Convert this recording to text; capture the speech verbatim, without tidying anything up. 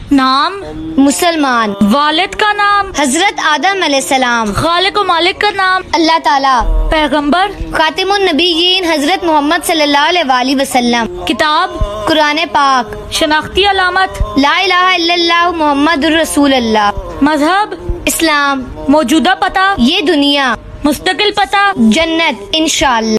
नाम मुसलमान। वालिद का नाम हजरत आदम अलैहिस्सलाम। खालिक व मालिक का नाम अल्लाह ताला। पैगंबर खातिमुन नबीयीन हजरत मोहम्मद सल्लल्लाहु अलैहि वसल्लम। किताब कुरान पाक। शनाख्ती अलामत ला इलाहा इल्लल्लाह मुहम्मदुर रसूलुल्लाह। मजहब इस्लाम। मौजूदा पता ये दुनिया। मुस्तकिल पता जन्नत इंशाअल्लाह।